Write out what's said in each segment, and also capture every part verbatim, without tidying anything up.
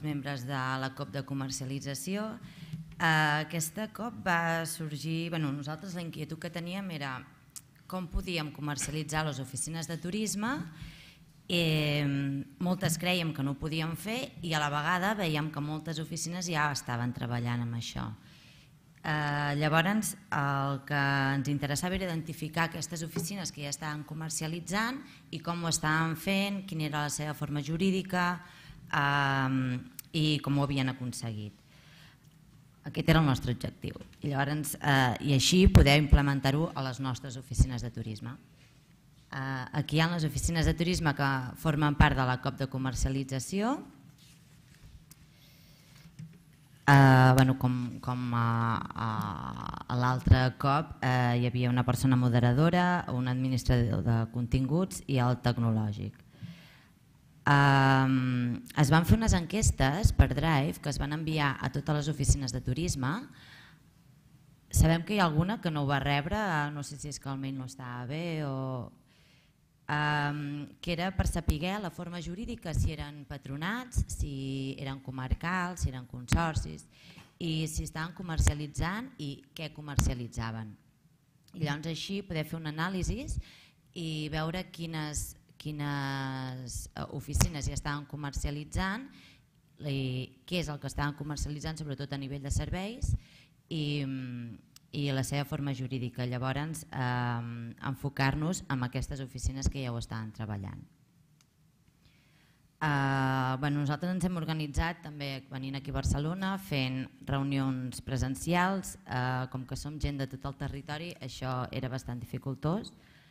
membres de la COP de comercialització. Aquesta COP va sorgir... Nosaltres la inquietud que teníem era com podíem comercialitzar les oficines de turisme. Moltes creiem que no ho podíem fer i a la vegada veiem que moltes oficines ja estaven treballant amb això. Llavors el que ens interessava era identificar aquestes oficines que ja estaven comercialitzant i com ho estaven fent, quina era la seva forma jurídica i com ho havien aconseguit. Aquest era el nostre objectiu i així poder implementar-ho a les nostres oficines de turisme. Aquí hi ha les oficines de turisme que formen part de la COP de comercialització. Com a l'altra COP hi havia una persona moderadora, un administrador de continguts i el tecnològic. Es van fer unes enquestes per Drive que es van enviar a totes les oficines de turisme. Sabem que hi ha alguna que no ho va rebre, no sé si és que el mail no estava bé o... que era per saber la forma jurídica, si eren patronats, si eren comarcals, si eren consorcis i si estaven comercialitzant i què comercialitzaven. I llavors així poder fer un anàlisi i veure quines oficines ja estaven comercialitzant, què és el que estaven comercialitzant sobretot a nivell de serveis i la seva forma jurídica. Llavors enfocar-nos en aquestes oficines que ja ho estaven treballant. Nosaltres ens hem organitzat també venint aquí a Barcelona fent reunions presencials, com que som gent de tot el territori això era bastant dificultós.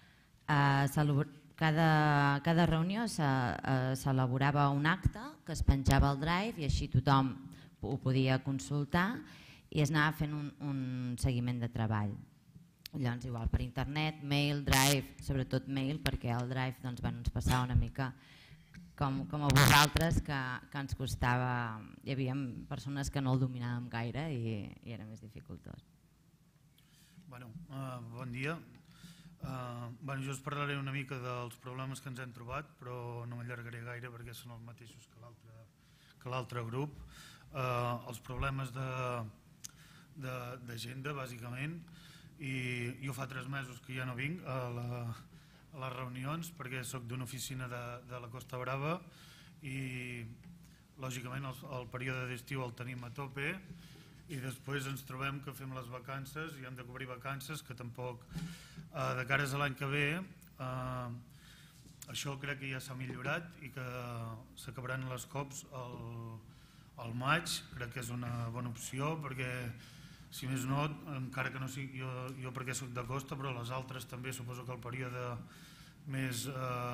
Cada reunió s'elaborava un acte que es penjava al Drive i així tothom ho podia consultar i es anava fent un seguiment de treball. Llavors igual per internet, mail, Drive, sobretot mail perquè el Drive ens passava una mica com a vosaltres que ens costava, hi havia persones que no el dominàvem gaire i era més dificultós. Bon dia. Jo us parlaré una mica dels problemes que ens hem trobat, però no m'allargaré gaire perquè són els mateixos que l'altre grup. Els problemes d'agenda, bàsicament, i jo fa tres mesos que ja no vinc a les reunions perquè soc d'una oficina de la Costa Brava i, lògicament, el període d'estiu el tenim a tope i després ens trobem que fem les vacances i hem de cobrir vacances que tampoc, de cares a l'any que ve, això crec que ja s'ha millorat i que s'acabaran les COPs al maig. Crec que és una bona opció perquè, si més no, encara que no sigui jo perquè soc de costa, però les altres també suposo que el període més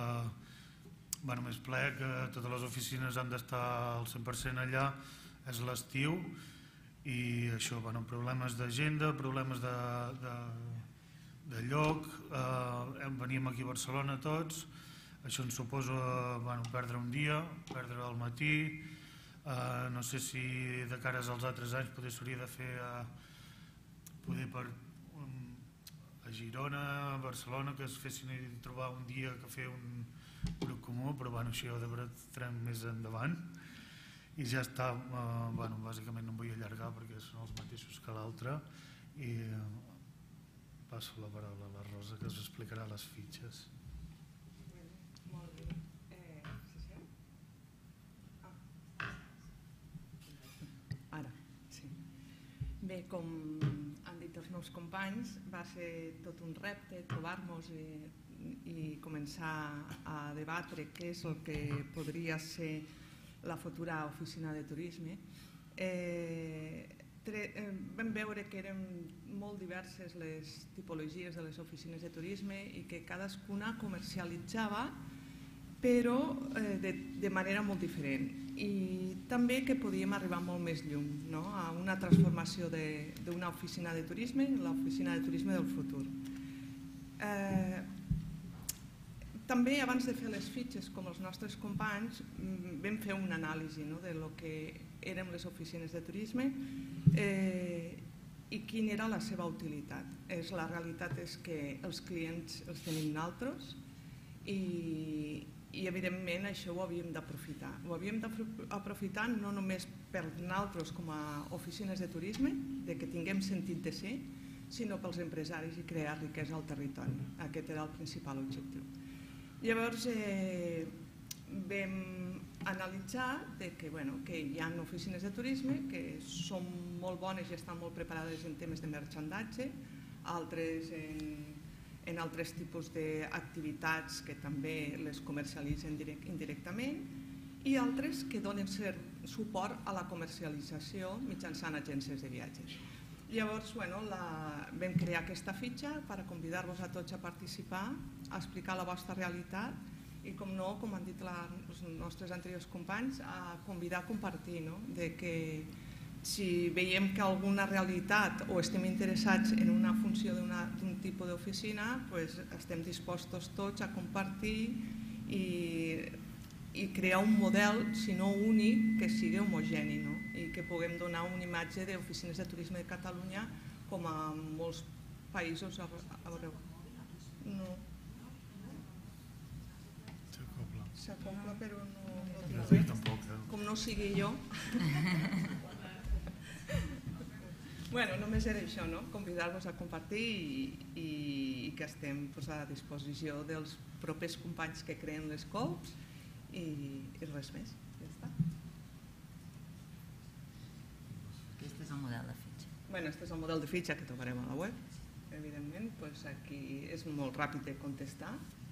ple, que totes les oficines han d'estar al cent per cent allà, és l'estiu. I això, problemes d'agenda, problemes de lloc, venim aquí a Barcelona tots, això ens suposa perdre un dia, perdre el matí, no sé si de cares als altres anys potser s'hauria de fer a Girona, a Barcelona, que es fessin trobar un dia que fer un grup comú, però això ho debatrem més endavant. I ja està, bàsicament no em vull allargar perquè són els mateixos que l'altre i passo la paraula a la Rosa que us explicarà les fitxes. Molt bé. Se sent? Ara, sí. Bé, com han dit els meus companys, va ser tot un repte trobar-nos i començar a debatre què és el que podria ser la futura oficina de turisme. Vam veure que eren molt diverses les tipologies de les oficines de turisme i que cadascuna comercialitzava però de manera molt diferent i també que podíem arribar molt més lluny a una transformació d'una oficina de turisme en l'oficina de turisme del futur. També, abans de fer les fitxes, com els nostres companys, vam fer una anàlisi del que eren les oficines de turisme i quina era la seva utilitat. La realitat és que els clients els tenim nosaltres i i evidentment això ho havíem d'aprofitar. Ho havíem d'aprofitar no només per nosaltres com a oficines de turisme, de que tinguem sentit de ser, sinó pels empresaris i crear riquesa al territori. Aquest era el principal objectiu. Llavors eh, vam analitzar de que, bueno, que hi ha oficines de turisme que són molt bones i estan molt preparades en temes de merchandatge, altres en en altres tipus d'activitats que també les comercialitzen indirectament i altres que donen suport a la comercialització mitjançant agències de viatges. Llavors, bueno, la, vam crear aquesta fitxa per convidar-vos a tots a participar, a explicar la vostra realitat i, com no, com han dit la, els nostres anteriors companys, a convidar a compartir, no? De que si veiem que alguna realitat o estem interessats en una funció d'un tipus d'oficina, pues estem dispostos tots a compartir i, i crear un model, si no únic, que sigui homogeni, no? I que puguem donar una imatge d'oficines de turisme de Catalunya com a molts països arreu. No. S'acopla, però no, no tinc res. Com no sigui jo. Bueno, només era això, no? Convidar-vos a compartir i, i, i que estem pues, a disposició dels propers companys que creen les COPs i, i res més. Ja està. Aquest és el model de fitxa. Bueno, aquest és el model de fitxa que trobarem a la web. Evidentment, pues, aquí és molt ràpid de contestar.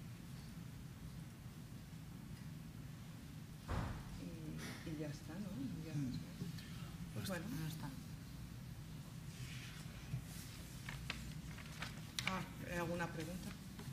I, i ja està, no? Ja res més. Bueno, No està. Ah, hi ha alguna pregunta?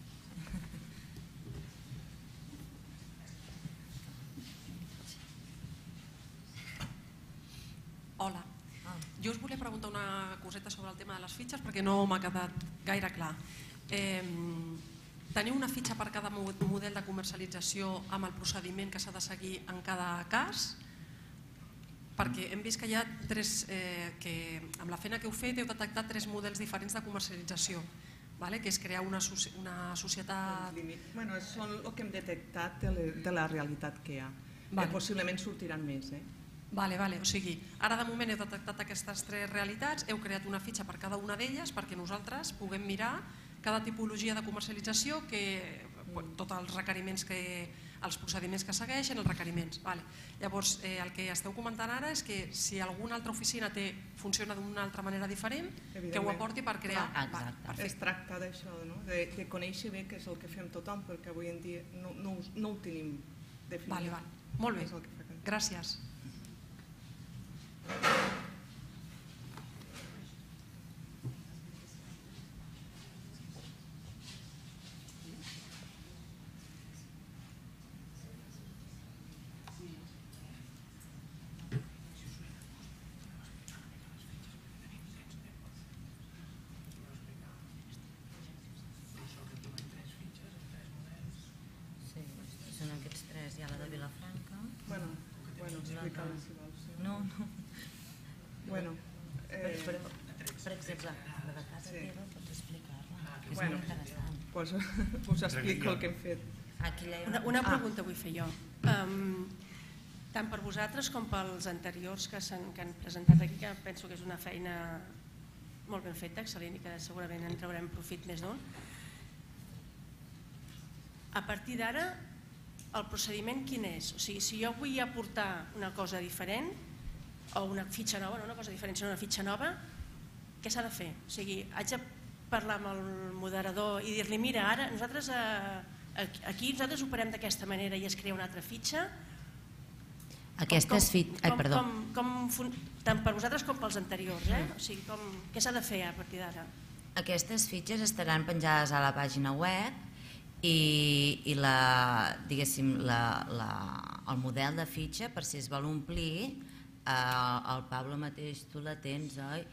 Hola. Jo us volia preguntar una coseta sobre el tema de les fitxes perquè no m'ha quedat gaire clar. Eh, teniu una fitxa per cada model de comercialització amb el procediment que s'ha de seguir en cada cas? Perquè hem vist que hi ha tres, eh, que amb la feina que heu fet heu detectat tres models diferents de comercialització, vale? Que és crear una, una societat... Bueno, són el que hem detectat de, le, de la realitat que hi ha. Vale. Que possiblement sortiran més. Eh? Vale, vale. O sigui, ara de moment heu detectat aquestes tres realitats, heu creat una fitxa per cada una d'elles perquè nosaltres puguem mirar cada tipologia de comercialització, que, tots els requeriments que... els procediments que segueixen, els requeriments. Vale. Llavors, eh, el que esteu comentant ara és que si alguna altra oficina té, funciona d'una altra manera diferent, que ho aporti per crear. Exacte. Es tracta d'això, no? de, de conèixer bé què és el que fem tothom, perquè avui en dia no, no, no ho tenim definit. Vale, vale. Molt bé, gràcies. No, no. Bueno, eh... però, per exemple, la de casa sí. teva pots explicar-la, que és bueno, molt interessant. Pues, us explico el que hem fet. Aquí hi ha una, una pregunta vull fer jo. Um, tant per vosaltres com pels anteriors que, que han presentat aquí, que penso que és una feina molt ben feta, excel·lent, i que segurament en traurem profit més d'un. A partir d'ara, el procediment quin és? O sigui, si jo vull aportar una cosa diferent, o una fitxa nova, no una cosa diferent, sinó una fitxa nova, què s'ha de fer? O sigui, haig de parlar amb el moderador i dir-li, mira, ara nosaltres aquí nosaltres operem d'aquesta manera i es crea una altra fitxa. Aquestes fitxes... Ai, perdó. Tant per vosaltres com pels anteriors, eh? O sigui, què s'ha de fer a partir d'ara? Aquestes fitxes estaran penjades a la pàgina web i, i la, diguéssim, la, la, el model de fitxa, per si es vol omplir, eh, el Pablo mateix tu la tens, oi?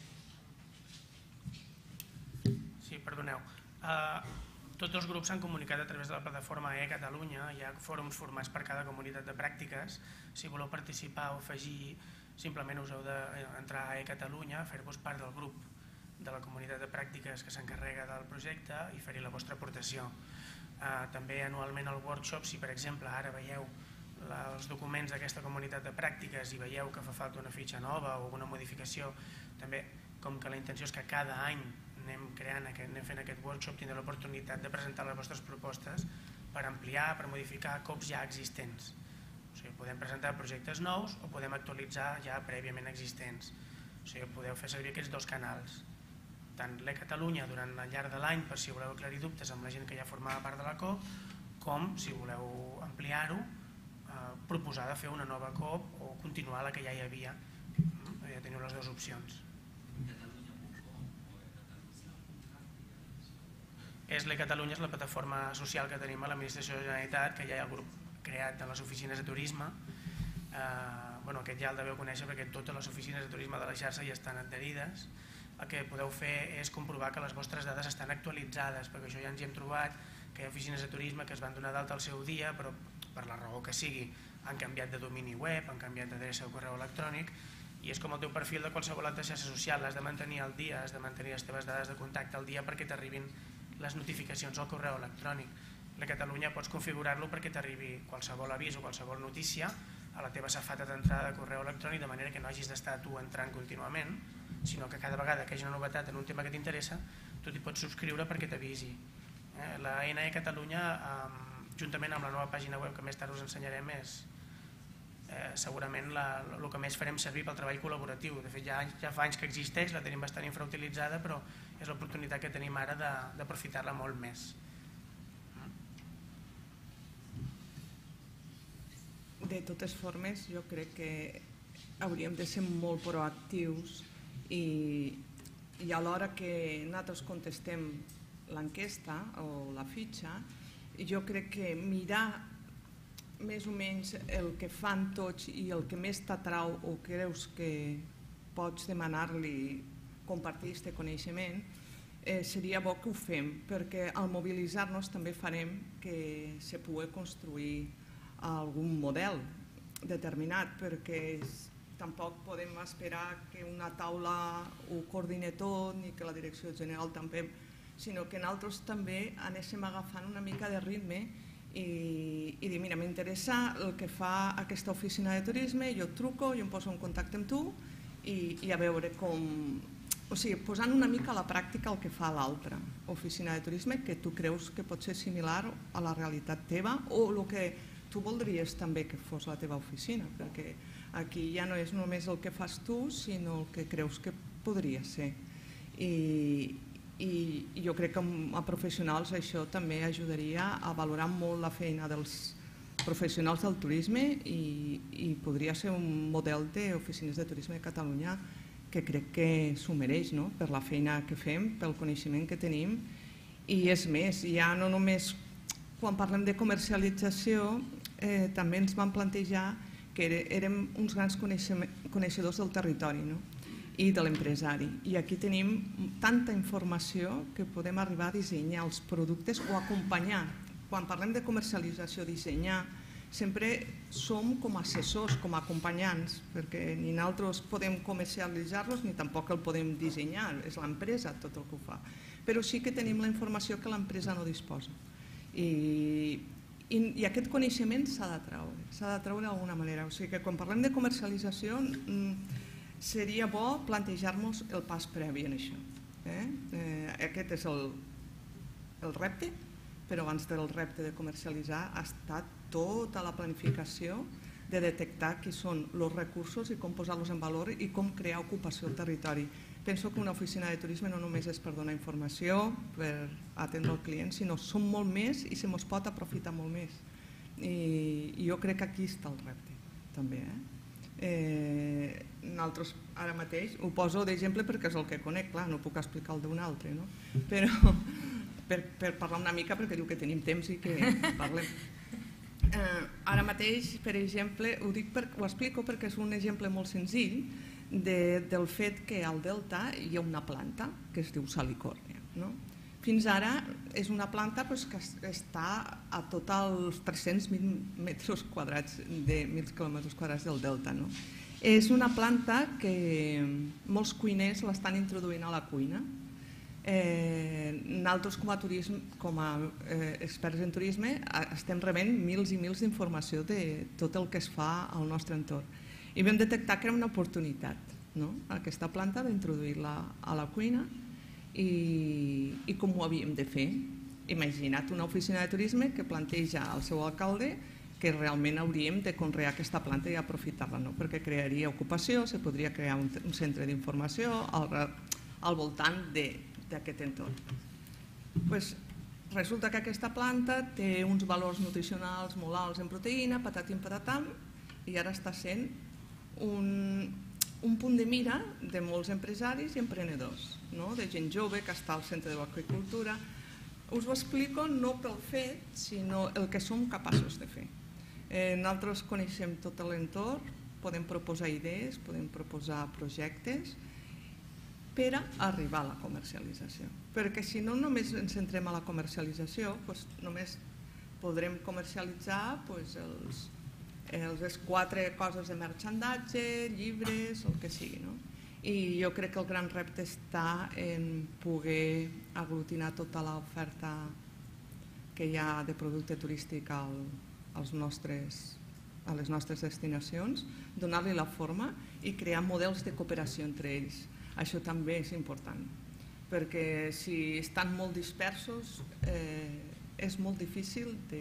Sí, perdoneu. Uh, tots els grups s'han comunicat a través de la plataforma e-Catalunya, hi ha fòrums formats per cada comunitat de pràctiques. Si voleu participar o afegir, simplement us heu d'entrar a e-Catalunya, fer-vos part del grup de la comunitat de pràctiques que s'encarrega del projecte i fer-hi la vostra aportació. També anualment al workshop, si per exemple ara veieu els documents d'aquesta comunitat de pràctiques i veieu que fa falta una fitxa nova o alguna modificació, també com que la intenció és que cada any anem creant, anem fent aquest workshop, tindreu l'oportunitat de presentar les vostres propostes per ampliar, per modificar cops ja existents. O sigui, podem presentar projectes nous o podem actualitzar ja prèviament existents. O sigui, podeu fer servir aquests dos canals. Tant l'E Catalunya durant el llarg de l'any per si voleu aclarir dubtes amb la gent que ja formava part de la C O P, com si voleu ampliar-ho, proposar de fer una nova C O P o continuar la que ja hi havia. Ja teniu les dues opcions. És l'E Catalunya, és la plataforma social que tenim a l'Administració de la Generalitat, que ja hi ha el grup creat de les oficines de turisme. Aquest ja el deveu conèixer perquè totes les oficines de turisme de la xarxa ja estan adherides. El que podeu fer és comprovar que les vostres dades estan actualitzades, perquè això ja ens hi hem trobat, que hi ha oficines de turisme que es van donar d'alta al seu dia, però per la raó que sigui han canviat de domini web, han canviat d'adreça o correu electrònic, i és com el teu perfil de qualsevol altra xarxa social, l'has de mantenir al dia, has de mantenir les teves dades de contacte al dia perquè t'arribin les notificacions al correu electrònic. La Catalunya pots configurar-lo perquè t'arribi qualsevol avís o qualsevol notícia a la teva safata d'entrada de correu electrònic, de manera que no hagis d'estar tu entrant contínuament, sinó que cada vegada que hi hagi una novetat en un tema que t'interessa, tu t'hi pots subscriure perquè t'avisi. La N E Catalunya, juntament amb la nova pàgina web que més tard us ensenyarem, és segurament el que més farem servir pel treball col·laboratiu. De fet, ja fa anys que existeix, la tenim bastant infrautilitzada, però és l'oportunitat que tenim ara d'aprofitar-la molt més. De totes formes, jo crec que hauríem de ser molt proactius i a l'hora que nosaltres contestem l'enquesta o la fitxa, jo crec que mirar més o menys el que fan tots i el que més t'atrau o creus que pots demanar-li compartir aquest coneixement, seria bo que ho fem, perquè al mobilitzar-nos també farem que se pugui construir algun model determinat, perquè tampoc podem esperar que una taula ho coordini tot ni que la direcció general també, sinó que nosaltres també anéssim agafant una mica de ritme i dir, mira, m'interessa el que fa aquesta oficina de turisme, jo et truco, jo em poso en contacte amb tu i a veure com... O sigui, posant una mica a la pràctica el que fa l'altra oficina de turisme, que tu creus que pot ser similar a la realitat teva o el que tu voldries també que fos la teva oficina, perquè aquí ja no és només el que fas tu, sinó el que creus que podria ser. I jo crec que a professionals això també ajudaria a valorar molt la feina dels professionals del turisme i podria ser un model d'oficines de turisme de Catalunya que crec que s'ho mereix per la feina que fem, pel coneixement que tenim. I és més, ja no només quan parlem de comercialització, també ens vam plantejar que érem uns grans coneixedors del territori i de l'empresari. I aquí tenim tanta informació que podem arribar a dissenyar els productes o acompanyar. Quan parlem de comercialització, dissenyar, sempre som com a assessors, com a acompanyants, perquè ni nosaltres podem comercialitzar-los ni tampoc el podem dissenyar, és l'empresa tot el que ho fa. Però sí que tenim la informació que l'empresa no disposa. I aquest coneixement s'ha de treure, s'ha de treure d'alguna manera. O sigui que quan parlem de comercialització seria bo plantejar-nos el pas previ en això. Aquest és el repte, però abans del repte de comercialitzar ha estat tota la planificació de detectar quins són els recursos i com posar-los en valor i com crear ocupació al territori. Penso que una oficina de turisme no només és per donar informació, per atendre el client, sinó som molt més i se mos pot aprofitar molt més. I jo crec que aquí està el repte, també. Nosaltres ara mateix ho poso d'exemple perquè és el que conec, clar, no puc explicar el d'un altre, però per parlar una mica perquè diu que tenim temps i que parlem. Ara mateix, per exemple, ho explico perquè és un exemple molt senzill del fet que al Delta hi ha una planta que es diu Salicòrnia. Fins ara és una planta que està a tots els tres-cents mil metres quadrats de mil quilòmetres quadrats del Delta. És una planta que molts cuiners l'estan introduint a la cuina. Eh, nosaltres com a, turisme, com a eh, experts en turisme estem rebent mils i mils d'informació de tot el que es fa al nostre entorn. I vam detectar que era una oportunitat, no? Aquesta planta d'introduir-la a la cuina i, i com ho havíem de fer. Imagina't una oficina de turisme que planteja al seu alcalde que realment hauríem de conrear aquesta planta i aprofitar-la, no? Perquè crearia ocupació, se podria crear un, un centre d'informació al, al voltant d'aquest entorn. Pues, resulta que aquesta planta té uns valors nutricionals molt alts en proteïna, patatim patatam, i ara està sent un, un punt de mira de molts empresaris i emprenedors, no? De gent jove que està al centre de l'aqüicultura. Us ho explico no pel fet, sinó el que som capaços de fer. Eh, nosaltres coneixem tot l'entorn, podem proposar idees, podem proposar projectes per a arribar a la comercialització. Perquè si no només ens centrem a la comercialització, doncs només podrem comercialitzar doncs, els, els, les quatre coses de marxandatge, llibres, el que sigui, no? I jo crec que el gran repte està en poder aglutinar tota l'oferta que hi ha de producte turístic al, als nostres, a les nostres destinacions, donar-li la forma i crear models de cooperació entre ells. Això també és important, perquè si estan molt dispersos eh, és molt difícil de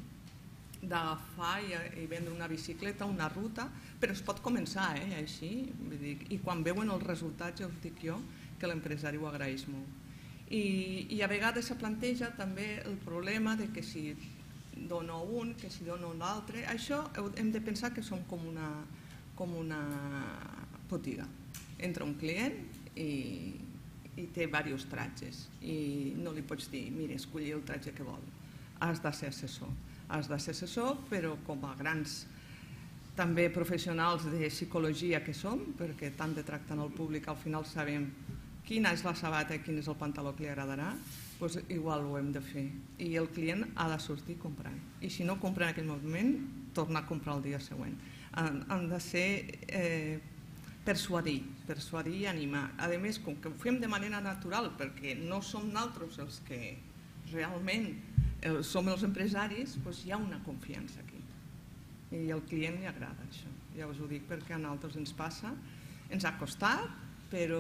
d'agafar i, i vendre una bicicleta, una ruta, però es pot començar eh, així, vull dir, i quan veuen els resultats ja us dic jo que l'empresari ho agraeix molt. I, i a vegades se planteja també el problema de que si dona un, que si dona un altre, això hem de pensar que som com una, com una botiga. Entra un client i, i té diversos tratges i no li pots dir, mira, escolli el tratge que vol, has de ser assessor. Has de ser assessor, però com a grans també professionals de psicologia que som, perquè tant de tractar el públic al final sabem quina és la sabata i quin és el pantaló que li agradarà, doncs igual ho hem de fer. I el client ha de sortir comprant. I si no compra en aquell moment, tornar a comprar el dia següent. Han de ser eh, persuadir, persuadir i animar. A més, com que ho fem de manera natural, perquè no som nosaltres els que realment som els empresaris, doncs hi ha una confiança aquí i al client li agrada això, ja us ho dic perquè a nosaltres ens passa, ens ha costat, però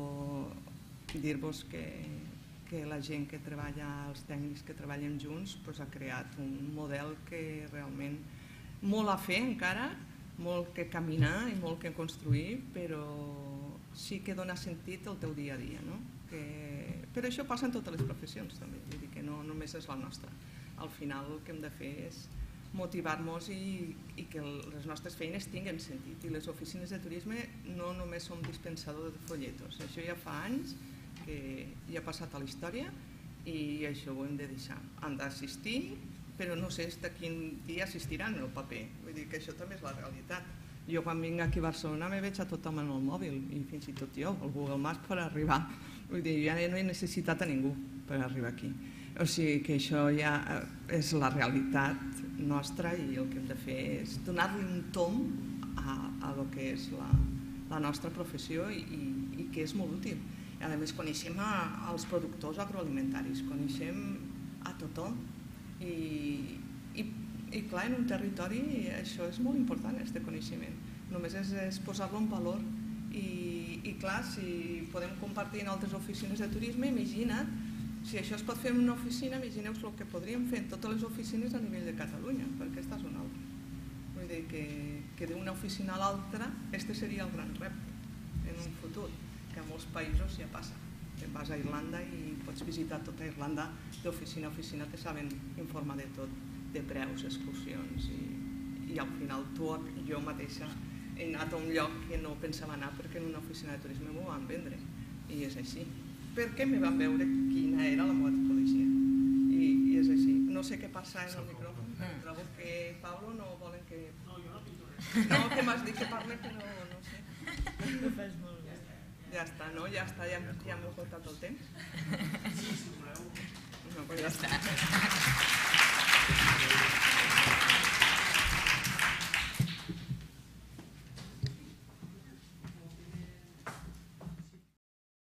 dir-vos que, que la gent que treballa, els tècnics que treballem junts, doncs ha creat un model que realment molt a fer encara, molt que caminar i molt que construir, però sí que dona sentit al teu dia a dia, no? Que però això passa en totes les professions també, vull dir que no només és la nostra. Al final el que hem de fer és motivar-nos i, i que les nostres feines tinguin sentit. I les oficines de turisme no només som dispensadors de folletos, això ja fa anys que ja ha passat a la història i això ho hem de deixar. Han d'assistir, però no sé de quin dia assistiran el paper, vull dir que això també és la realitat. Jo quan vinc aquí a Barcelona me veig a tothom en el mòbil i fins i tot jo, el Google Maps per arribar. Vull dir, ja no he necessitat a ningú per arribar aquí. O sigui que això ja és la realitat nostra i el que hem de fer és donar-li un tom a, a lo que és la, la nostra professió i, i, i que és molt útil. I a més coneixem a, als productors agroalimentaris, coneixem a tothom i, i, i clar, en un territori això és molt important, este coneixement. Només és, és posar-lo en valor. I, i clar, si podem compartir en altres oficines de turisme, imagina't, si això es pot fer en una oficina, imagineu-vos el que podríem fer en totes les oficines a nivell de Catalunya, perquè aquesta és una altra. Vull dir que, que d'una oficina a l'altra, este seria el gran repte en un futur, que a molts països ja passa. Que vas a Irlanda i pots visitar tota Irlanda d'oficina a oficina, te saben informar de tot, de preus, excursions, i, i al final tu, jo mateixa, he anat a un lloc que no pensava anar perquè en una oficina de turisme m'ho van vendre i és així, perquè me van veure quina era la meva tipologia i, i és així. No sé què passa en el micròfon, però trobo que Pablo no volen que... No, jo no pinto res. No, que m'has dit que parle però no sé. Ho fas molt bé. Ja està, no? Ja està, ja, ja m'he portat el temps. Sí, si voleu. No, però ja està.